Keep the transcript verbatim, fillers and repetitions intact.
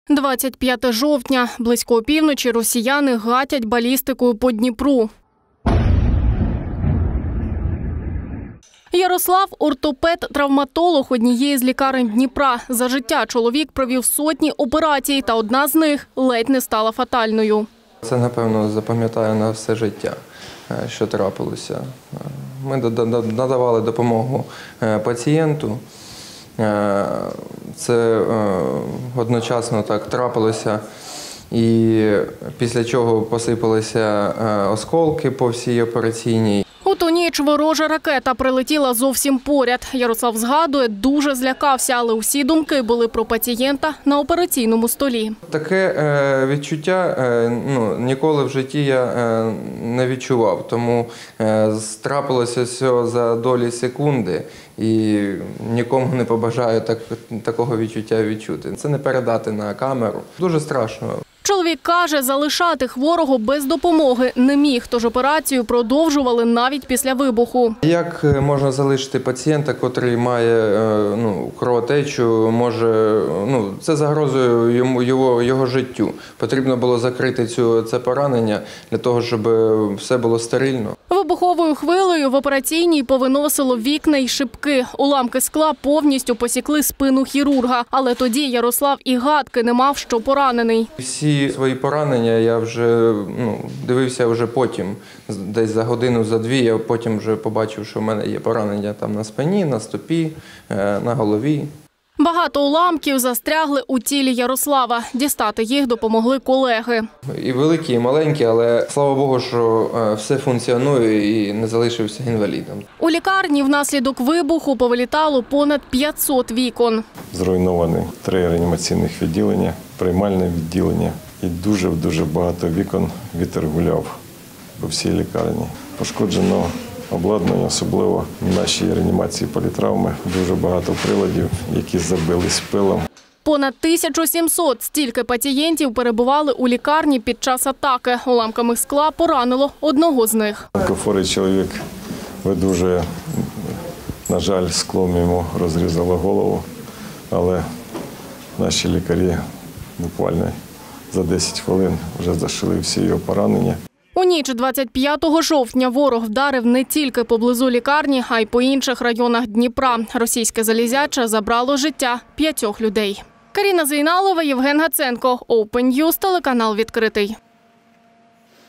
двадцять п'яте жовтня. Близько опівночі росіяни гатять балістикою по Дніпру. Ярослав – ортопед-травматолог однієї з лікарень Дніпра. За життя чоловік провів сотні операцій, та одна з них ледь не стала фатальною. Це, напевно, запам'ятаю на все життя, що трапилося. Ми надавали допомогу пацієнту. Це одночасно так трапилося, і після чого посипалися осколки по всій операційній. У ту ніч ворожа ракета прилетіла зовсім поряд. Ярослав згадує, дуже злякався, але усі думки були про пацієнта на операційному столі. Таке відчуття ну, ніколи в житті я не відчував, тому трапилося все за долі секунди і нікому не побажаю так, такого відчуття відчути. Це не передати на камеру. Дуже страшно. Чоловік каже, залишати хворого без допомоги не міг, тож операцію продовжували навіть після вибуху. Як можна залишити пацієнта, який має ну, кровотечу, може, ну, це загрозує йому, його, його життю. Потрібно було закрити цю, це поранення для того, щоб все було стерильно. Вибуховою хвилею в операційній повиносило вікна й шибки. Уламки скла повністю посікли спину хірурга. Але тоді Ярослав і гадки не мав, що поранений. Всі свої поранення я вже ну, дивився вже потім. Десь за годину, за дві я потім вже побачив, що в мене є поранення там на спині, на стопі, на голові. Багато уламків застрягли у тілі Ярослава. Дістати їх допомогли колеги. І великі, і маленькі, але слава Богу, що все функціонує і не залишився інвалідом. У лікарні внаслідок вибуху повилітало понад п'ятсот вікон. Зруйновані три реанімаційних відділення, приймальне відділення і дуже-дуже багато вікон вітер гуляв по всій лікарні. Пошкоджено обладнання, особливо в нашій реанімації політравми. Дуже багато приладів, які забились пилом. Понад тисячу сімсот стільки пацієнтів перебували у лікарні під час атаки. Уламками скла поранило одного з них. Онкохворий чоловік видужує, на жаль, склом йому розрізало голову, але наші лікарі буквально за десять хвилин вже зашили всі його поранення. У ніч двадцять п'ятого жовтня ворог вдарив не тільки поблизу лікарні, а й по інших районах Дніпра. Російське залізяче забрало життя п'ятьох людей. Каріна Зейналова, Євген Гаценко, Open News, телеканал «Відкритий».